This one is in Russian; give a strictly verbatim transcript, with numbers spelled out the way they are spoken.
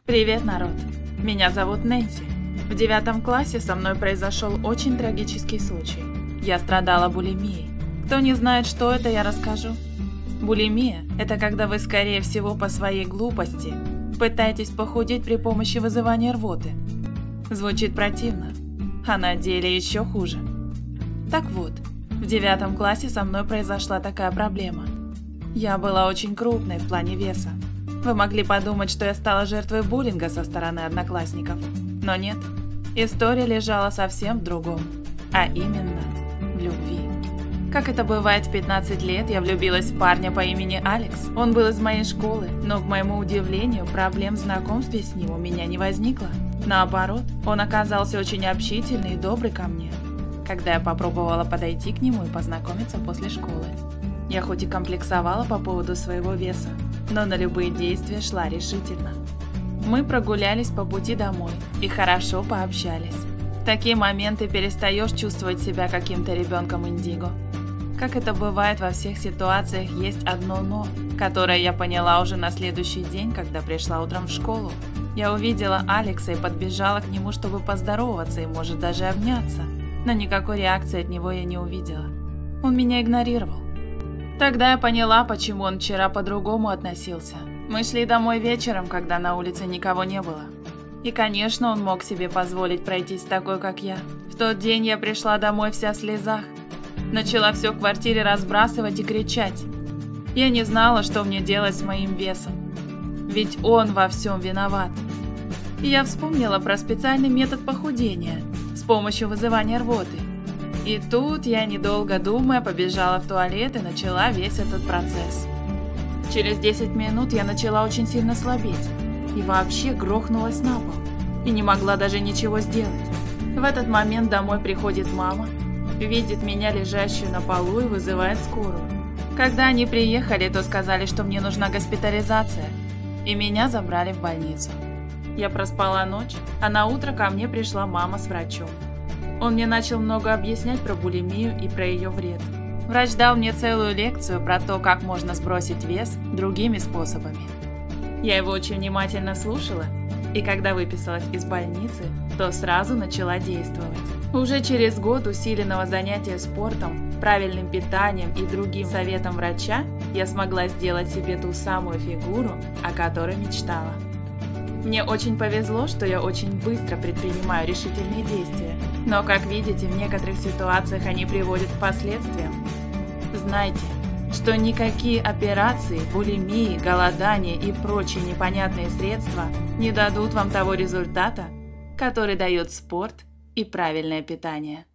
Привет, народ! Меня зовут Нэнси. В девятом классе со мной произошел очень трагический случай. Я страдала булимией. Кто не знает, что это, я расскажу. Булимия – это когда вы, скорее всего, по своей глупости пытаетесь похудеть при помощи вызывания рвоты. Звучит противно, а на деле еще хуже. Так вот, в девятом классе со мной произошла такая проблема. Я была очень крупной в плане веса. Вы могли подумать, что я стала жертвой буллинга со стороны одноклассников. Но нет, история лежала совсем в другом, а именно в любви. Как это бывает в пятнадцать лет, я влюбилась в парня по имени Алекс. Он был из моей школы, но, к моему удивлению, проблем в знакомстве с ним у меня не возникло. Наоборот, он оказался очень общительный и добрый ко мне, когда я попробовала подойти к нему и познакомиться после школы. Я хоть и комплексовала по поводу своего веса, но на любые действия шла решительно. Мы прогулялись по пути домой и хорошо пообщались. В такие моменты перестаешь чувствовать себя каким-то ребенком индиго. Как это бывает во всех ситуациях, есть одно «но», которое я поняла уже на следующий день, когда пришла утром в школу. Я увидела Алекса и подбежала к нему, чтобы поздороваться и, может, даже обняться, но никакой реакции от него я не увидела. Он меня игнорировал. Тогда я поняла, почему он вчера по-другому относился. Мы шли домой вечером, когда на улице никого не было. И, конечно, он мог себе позволить пройтись такой, как я. В тот день я пришла домой вся в слезах. Начала все в квартире разбрасывать и кричать. Я не знала, что мне делать с моим весом. Ведь он во всем виноват. И я вспомнила про специальный метод похудения с помощью вызывания рвоты. И тут я, недолго думая, побежала в туалет и начала весь этот процесс. Через десять минут я начала очень сильно слабеть и вообще грохнулась на пол и не могла даже ничего сделать. В этот момент домой приходит мама, видит меня лежащую на полу и вызывает скорую. Когда они приехали, то сказали, что мне нужна госпитализация, и меня забрали в больницу. Я проспала ночь, а на утро ко мне пришла мама с врачом. Он мне начал много объяснять про булимию и про ее вред. Врач дал мне целую лекцию про то, как можно сбросить вес другими способами. Я его очень внимательно слушала, и когда выписалась из больницы, то сразу начала действовать. Уже через год усиленного занятия спортом, правильным питанием и другим советом врача я смогла сделать себе ту самую фигуру, о которой мечтала. Мне очень повезло, что я очень быстро предпринимаю решительные действия, но, как видите, в некоторых ситуациях они приводят к последствиям. Знайте, что никакие операции, булимии, голодания и прочие непонятные средства не дадут вам того результата, который дает спорт и правильное питание.